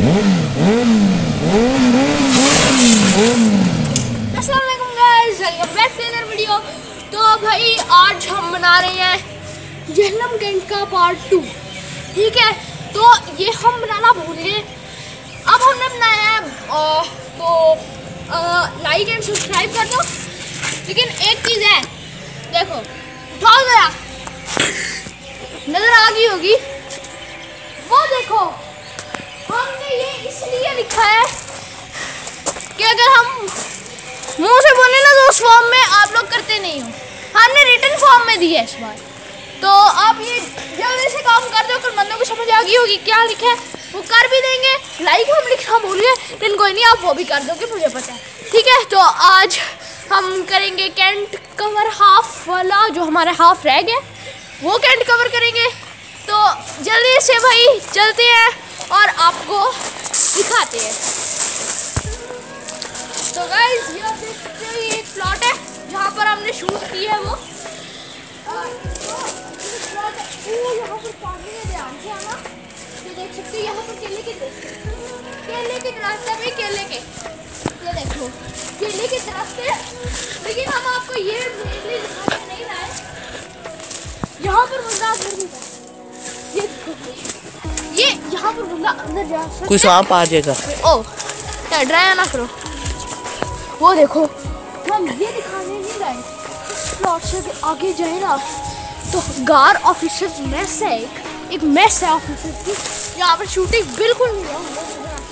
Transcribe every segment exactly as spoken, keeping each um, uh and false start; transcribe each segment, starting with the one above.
अस्सलाम वालेकुम guys, welcome back to another video. तो भाई आज हम बना रहे हैं जहलम कैंट का पार्ट टू। ठीक है, तो ये हम बनाना भूल गए। अब हमने बनाया है आ, तो लाइक एंड सब्सक्राइब कर दो। लेकिन एक चीज़ है, देखो उठाओ जरा, नजर आ गई होगी वो। देखो हमने ये इसलिए लिखा है कि अगर हम मुंह से बोले ना तो उस फॉर्म में आप लोग करते नहीं हो। हमने रिटन फॉर्म में दी है इस बार, तो आप ये जल्दी से काम कर दो। कुछ बंदों को समझ आ गई होगी क्या लिखा है, वो कर भी देंगे। लाइक हम लिखना भूल गए, लेकिन कोई नहीं, आप वो भी कर दोगे, मुझे पता है। ठीक है, तो आज हम करेंगे कैंट कवर हाफ वाला, जो हमारा हाफ रह गया वो कैंट कवर करेंगे। तो जल्दी से भाई चलते हैं और आपको दिखाते हैं। तो गाइस ये आप देख सकते हो, ये एक प्लॉट है जहाँ पर हमने शूट की है वो। प्लॉट है वो, यहाँ पर पानी में ध्यान से आना। ये देख सकते हो यहाँ पर केले के केले के दरख्त है भाई, केले के, ये देखो केले के दरख्त है। लेकिन हम आपको ये मेनली दिखाने नहीं लाए। यहाँ पर बंदा अंदर नहीं था, ये देखो ये यहाँ पर बंदा अंदर जा सकता है। कोई सांप आ जाएगा। ओ डराया ना करो। वो देखो हम ये दिखाने नहीं लाए। इस प्लॉट से आगे जाए ना तो गार ऑफिसर्स मेस है, एक एक मेस है ऑफिसर्स की। यहाँ पर शूटिंग बिल्कुल नहीं है।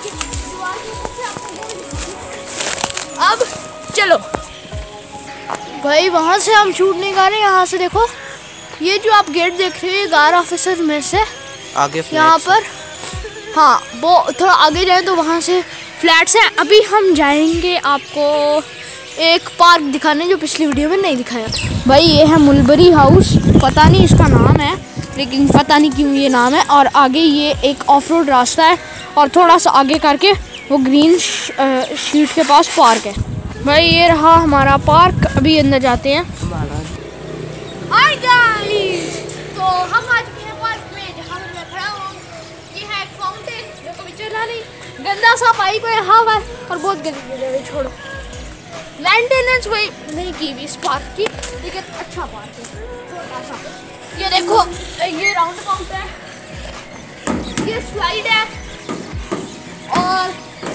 अब चलो भाई, वहाँ से हम शूट नहीं कर रहे, यहाँ से देखो ये जो आप गेट देख रहे हो, ये गार ऑफिसर्स मेस है आगे यहाँ पर। हाँ, वो थोड़ा आगे जाए तो वहाँ से फ्लैट्स हैं। अभी हम जाएंगे आपको एक पार्क दिखाने जो पिछली वीडियो में नहीं दिखाया भाई। ये है मुलबरी हाउस, पता नहीं इसका नाम है, लेकिन पता नहीं क्यों ये नाम है। और आगे ये एक ऑफ रोड रास्ता है, और थोड़ा सा आगे करके वो ग्रीन शीट के पास पार्क है भाई। ये रहा हमारा पार्क, अभी अंदर जाते हैं। हाय गाइस, तो हम आज के पार्क में जहाँ मैं खड़ा हूँ, ये है एक फाउंटेन जो कभी चला नहीं। गंदा सा पाइप है यहाँ पर, और बहुत गंदी जगह है, छोड़ो। मेंटेनेंस कोई नहीं की भी इस पार्क की, लेकिन अच्छा पार्क है, छोटा सा। ये देखो ये राउंड अबाउट है, ये स्लाइड है, और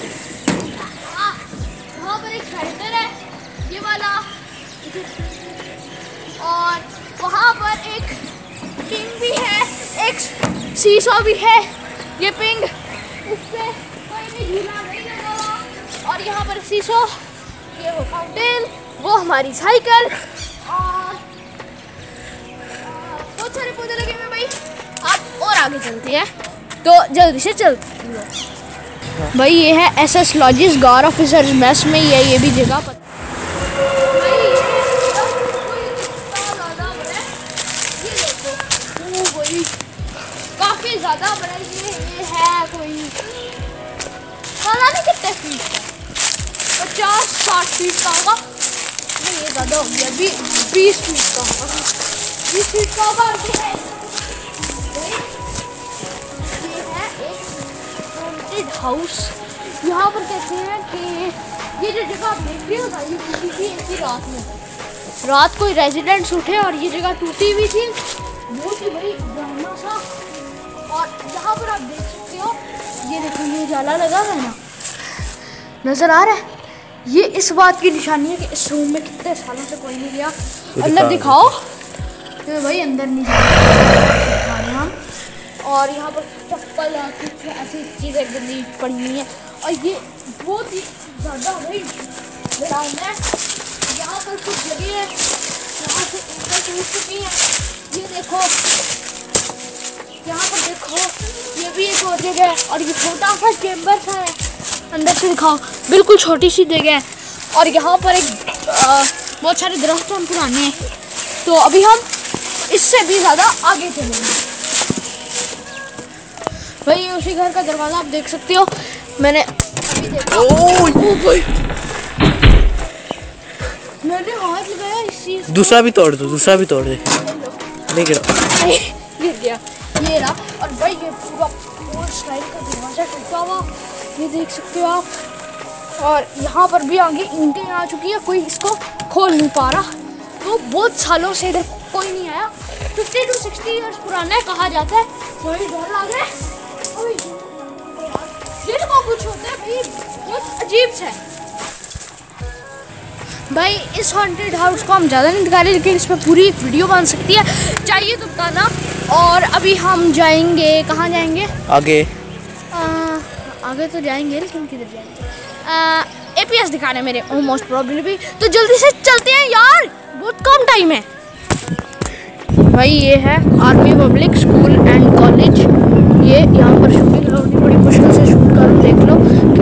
वहाँ पर एक शेल्टर है ये वाला, और वहाँ पर एक पिंग भी है, एक सीसो भी है। ये पिंग उस पर कोई भी झूला नहीं लगा हुआ, और यहाँ पर सीसो, ये वो फाउंटेन, वो हमारी साइकिल, और बहुत सारे पौधे लगे हुए भाई। आप और आगे चलते हैं, तो जल्दी से चलते हैं भाई। ये है एस एस लॉजिस गार ऑफिसर्स मेस में, ये ये भी जगह पता काफी ज्यादा बड़ा। ये ये है कोई पता नहीं कितने फीट का, पचास साठ फीट का होगा। नहीं ये ज्यादा हो गया, बी, बीस फीट का होगा, बीस फीट का होगा। ये है एक हॉन्टेड हाउस। यहाँ पर कहते हैं कि ये जो जगह आप देख रहे हो ना, ये टूटी थी इसी रात में। रात कोई रेजिडेंट्स उठे और ये जगह टूटी हुई थी, बहुत ही बड़ी ड्रामा सा। और यहाँ पर आप देख सकते हो, ये देखो ये जाला लगा है ना, नजर आ रहा है। ये इस बात की निशानी है कि इस रूम में कितने सालों से कोई नहीं गया। अंदर दिखाओ तो भाई अंदर नहीं जाए हम। और यहाँ पर चप्पल और कुछ ऐसी चीज़ें गंदी पड़ी हुई हैं, और ये बहुत ही ज़्यादा भाई ग्राउंड है। यहाँ पर कुछ लगे हैं, यहाँ से ऊपर टूट चुकी हैं। ये देखो यहाँ पर देखो, ये भी एक और जगह है, और ये छोटा सा चेम्बर सा है। अंदर से दिखाओ, बिल्कुल छोटी सी जगह है। और यहाँ पर एक आ, बहुत सारे दरख्त हैं पुराने। तो अभी हम इससे भी ज़्यादा आगे चलेंगे भाई। उसी घर का दरवाज़ा आप देख सकते हो, मैंने अभी देखा। ओ भाई, मैंने हाथ लगाया इस चीज़। दूसरा भी तोड़ दो, दूसरा भी तोड़ दे। नहीं गिरा, गिर गया। ये रहा, और भाई ये पूरा स्टाइल का दरवाजा टूटा हुआ, ये देख सकते हो आप। और यहाँ पर भी आगे ईंटें आ चुकी है, कोई इसको खोल नहीं पा रहा। तो बहुत सालों से इधर कोई नहीं आया। फिफ्टी टू सिक्सटी ईयर्स पुराना है कहा जाता है। थोड़ी डर लग रहा है। ये तो कुछ होता है भाई, बहुत अजीब सा है भाई। इस हॉन्टेड हाउस को हम ज़्यादा नहीं दिखा रहे, लेकिन इस पर पूरी एक वीडियो बन सकती है, चाहिए तो बताना। और अभी हम जाएंगे, कहाँ जाएंगे? आगे आ, आगे तो जाएंगे, लेकिन किधर जाएंगे? एपीएस दिखाने मेरे मोस्ट प्रॉब्लम। तो जल्दी से चलते हैं यार, बहुत कम टाइम है भाई। ये है army public school and college. ये यहाँ पर शूटिंग होगी, बड़ी मुश्किल से शूट कर, देख लो।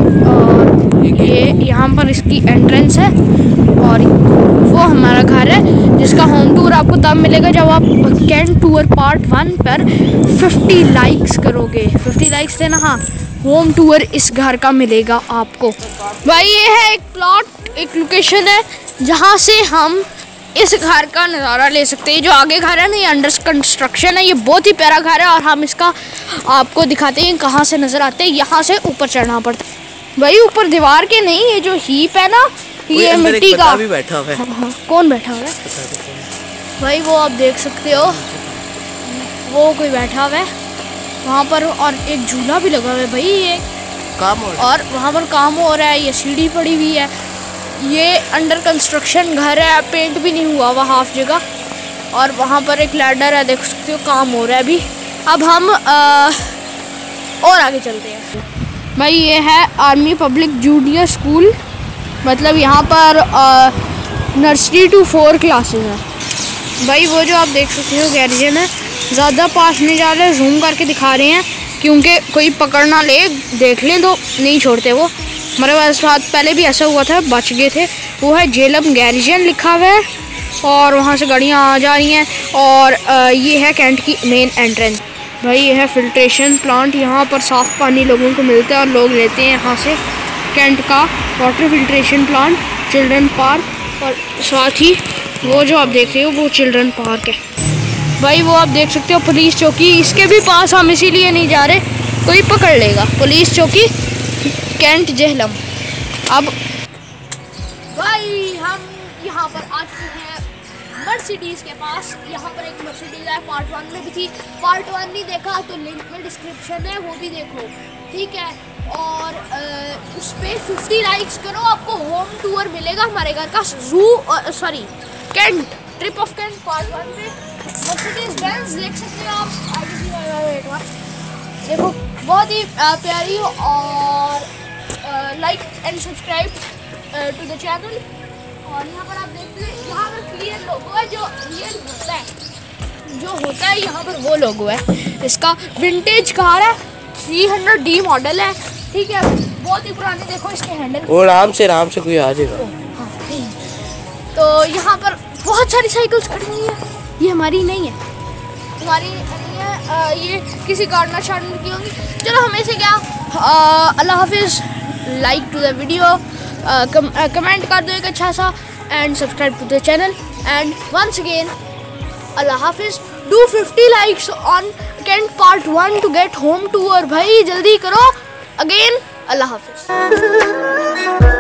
और ये यहाँ पर इसकी एंट्रेंस है। और वो हमारा घर है, जिसका होम टूर आपको तब मिलेगा जब आप कैंट टूर पार्ट वन पर फिफ्टी लाइक्स करोगे। फिफ्टी लाइक्स देना, हाँ। होम टूर इस घर का मिलेगा आपको भाई। ये है एक प्लॉट, एक लोकेशन है जहाँ से हम इस घर का नज़ारा ले सकते हैं। जो आगे घर है ना, ये अंडर कंस्ट्रक्शन है। ये बहुत ही प्यारा घर है और हम इसका आपको दिखाते हैं कहाँ से नज़र आते हैं। यहाँ से ऊपर चढ़ना पड़ता है भाई, ऊपर दीवार के नहीं। ये जो हीप है ना, ये मिट्टी का भी बैठा हुआ है। हाँ, हाँ। कौन बैठा हुआ है भाई? वो आप देख सकते हो, वो कोई बैठा हुआ है वहाँ पर। और एक झूला भी लगा हुआ है भाई, ये काम हो रहा है। और वहाँ पर काम हो रहा है। ये सीढ़ी पड़ी हुई है। ये अंडर कंस्ट्रक्शन घर है, पेंट भी नहीं हुआ हुआ हाफ जगह। और वहाँ पर एक लैडर है, देख सकते हो, काम हो रहा है अभी। अब हम आ, और आगे चलते हैं भाई। ये है आर्मी पब्लिक जूनियर स्कूल, मतलब यहाँ पर नर्सरी टू फोर क्लासेस हैं भाई। वो जो आप देख सकते हो गैरिजन है, ज़्यादा पास नहीं जा रहे, जूम करके दिखा रहे हैं क्योंकि कोई पकड़ ना ले, देख लें तो नहीं छोड़ते वो। हमारे पास साथ पहले भी ऐसा हुआ था, बच गए थे। वो है जेलम गैरिजन लिखा हुआ है और वहाँ से गाड़ियाँ आ जा रही हैं। और आ, ये है कैंट की मेन एंट्रेंस भाई। ये है फिल्ट्रेशन प्लांट, यहाँ पर साफ़ पानी लोगों को मिलता है और लोग लेते हैं यहाँ से। कैंट का water filtration plant, children park, और साथ ही वो जो आप देख रहे हो वो चिल्ड्रन पार्क है भाई। वो आप देख सकते हो पुलिस चौकी, इसके भी पास हम इसीलिए नहीं जा रहे, कोई पकड़ लेगा। पुलिस चौकी कैंट जेहलम। अब भाई हम यहाँ पर आ चुके हैं मर्सिडीज़ के पास। यहाँ पर एक मर्सिडीज़ है, पार्ट वन में भी थी। पार्ट वन नहीं देखा तो लिंक में डिस्क्रिप्शन है, वो भी देखो, ठीक है। और आ, उस पर फिफ्टी लाइक्स करो, आपको होम टूर मिलेगा हमारे घर का। Zoo sorry cantt, trip of cantt part one पे मर्सिडीज़ बेंज देख सकते हो आप। आगे देखो, बहुत ही प्यारी। और like and subscribe to the channel. और यहाँ पर आप देखते हैं, यहाँ पर क्लियर लोगो है, जो रियल होता है, जो होता है यहाँ पर वो लोगो है। इसका विंटेज कार है, थ्री हंड्रेड डी मॉडल है, ठीक है, बहुत ही पुरानी। देखो इसके हैंडल, और आराम से आराम से कोई आ जाएगा। हाँ, तो यहाँ पर बहुत सारी साइकिल्स खड़ी हुई है। ये हमारी नहीं है, हमारी नहीं है, आ, ये किसी गार्डनर शार्डनर की होंगी। चलो हमें से क्या, अल्लाह हाफिज़। Like to the video, comment कर दो एक अच्छा सा, and subscribe to the channel. And once again अल्लाह हाफिज़। Do fifty likes on cantt part one to get home tour भाई, जल्दी करो। अगेन अल्लाह हाफिज़।